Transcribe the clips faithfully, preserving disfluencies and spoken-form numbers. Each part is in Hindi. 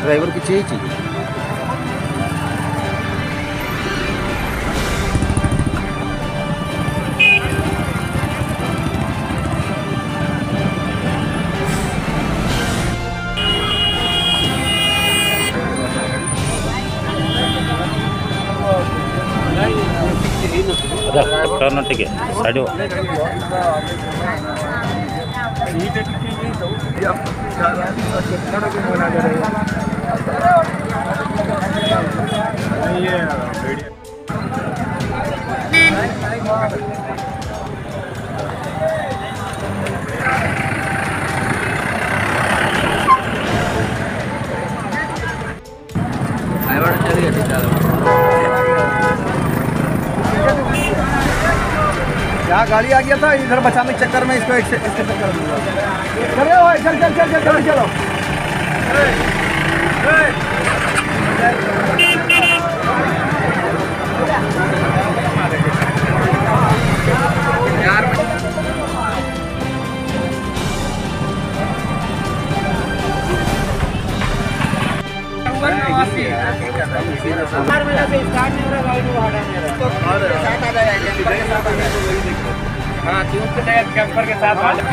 ड्राइवर की चाहिए चाहिए। टर्न ठीक है साइड यहाँ गाड़ी आ गया था, इधर बचाने के चक्कर में इसको इसके चक्कर में चलो भाई, चल चल चल चल चल चलो। चार महीने से स्टार्ट नहीं हो रहा गाड़ी को भाड़ा मेरा साथ आ जाएगा कैंपर के साथ आ जाएगा। हाँ ट्यूब के टायर कैंपर के साथ आ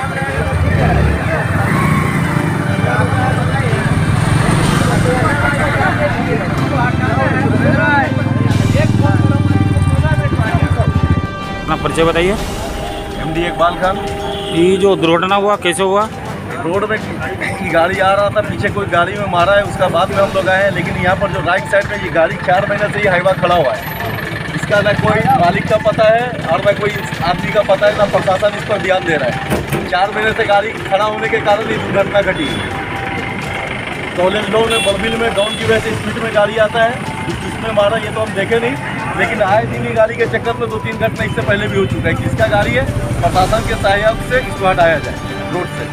अपना परिचय बताइए। M D Iqbal Khan. ये जो दुर्घटना हुआ कैसे हुआ? रोड में गाड़ी आ रहा था, पीछे कोई गाड़ी में मारा है, उसका बाद में हम लोग आए हैं। लेकिन यहाँ पर जो राइट साइड में ये गाड़ी चार महीने से ही हाईवा खड़ा हुआ है। इसका ना कोई मालिक का पता है और ना कोई आदमी का पता है, ना प्रशासन इस पर ध्यान दे रहा है। चार महीने से गाड़ी खड़ा होने के कारण ये दुर्घटना घटी। कॉलेज लोग ने बलबिल में डाउन की वजह से स्पीड में गाड़ी आता है, किसमें मारा ये तो हम देखे नहीं। लेकिन आए दिन ही गाड़ी के चक्कर में दो तीन घटना इससे पहले भी हो चुका है। किसका गाड़ी है, प्रशासन के सहयोग से इसको हटाया जाए रोड से।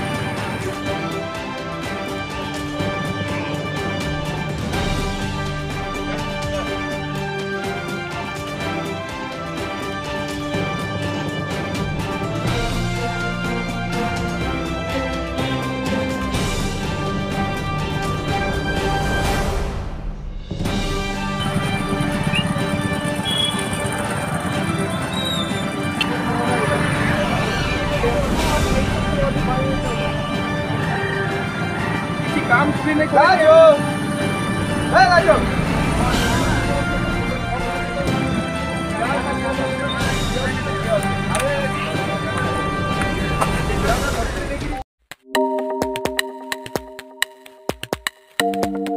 काम भी नहीं कर रहे हो।